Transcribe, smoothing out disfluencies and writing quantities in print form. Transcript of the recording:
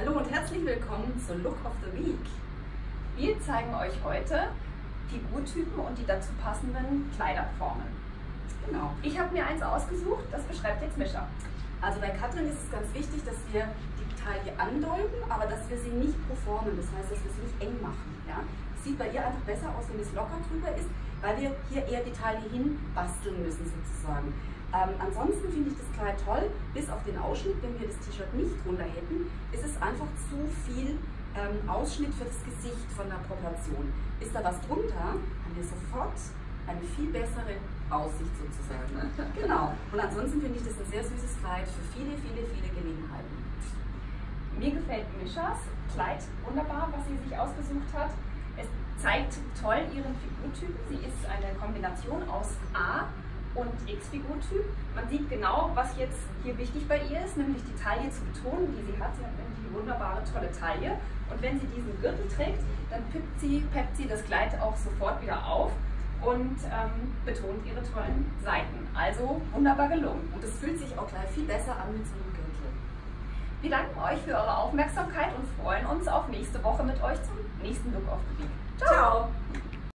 Hallo und herzlich willkommen zu Look of the Week. Wir zeigen euch heute Figurtypen und die dazu passenden Kleiderformen. Genau. Ich habe mir eins ausgesucht, das beschreibt jetzt Mischa. Also bei Katrin ist es ganz wichtig, dass wir die Taille andeuten, aber dass wir sie nicht proformen, das heißt, dass wir sie nicht eng machen. Ja? Es sieht bei ihr einfach besser aus, wenn es locker drüber ist, weil wir hier eher die Taille hin basteln müssen sozusagen. Ansonsten finde ich das Kleid toll, bis auf den Ausschnitt. Wenn wir das T-Shirt nicht drunter hätten, ist es einfach zu viel Ausschnitt für das Gesicht von der Proportion. Ist da was drunter, haben wir sofort eine viel bessere Aussicht sozusagen. Genau. Und ansonsten finde ich das ein sehr süßes Kleid für viele, viele, viele Gelegenheiten. Mir gefällt Mischas Kleid wunderbar, was sie sich ausgesucht hat. Es zeigt toll ihren Figurtypen. Sie ist eine Kombination aus A- und X-Figurtyp. Man sieht genau, was jetzt hier wichtig bei ihr ist, nämlich die Taille zu betonen, die sie hat. Sie hat nämlich die wunderbare, tolle Taille. Und wenn sie diesen Gürtel trägt, dann peppt sie das Kleid auch sofort wieder auf und betont ihre tollen Seiten. Also wunderbar gelungen. Und es fühlt sich auch gleich viel besser an mit so einem Gürtel. Wir danken euch für eure Aufmerksamkeit und freuen uns auf nächste Woche mit euch zum nächsten Look of the Week. Ciao!